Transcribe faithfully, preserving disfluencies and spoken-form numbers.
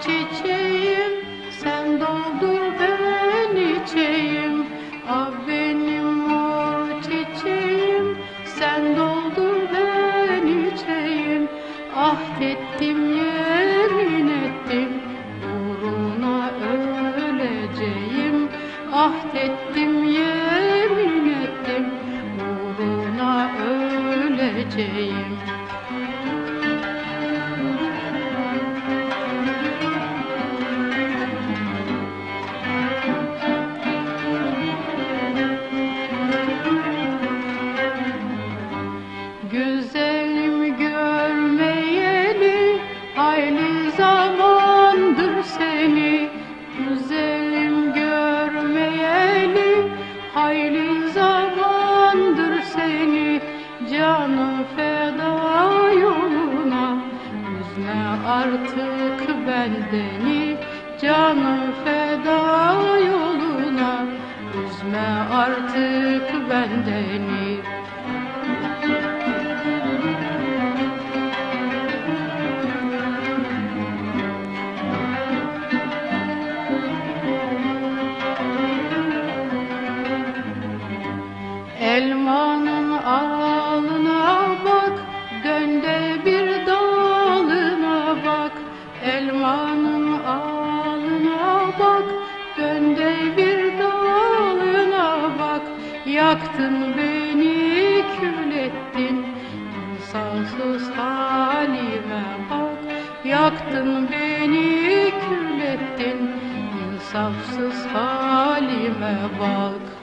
çiçeğim, sen doldur ben içeyim. Ah benim mor çiçeğim, sen doldur ben içeyim. Ahdettim, yemin ettim, uğruna öleceğim. Ahdettim, yemin ettim, uğruna öleceğim. Güzelim görmeyeli hayli zamandır seni. Güzelim görmeyeli hayli zamandır seni. Canım feda yoluna, üzme artık bendeni. Canım feda yoluna, üzme artık bendeni. Elmanın alına bak, dön de bir dalına bak. Elmanın alına bak, dön de bir dalına bak. Yaktın beni, kül ettin, insansız halime bak. Yaktın beni, kül ettin, insafsız halime bak.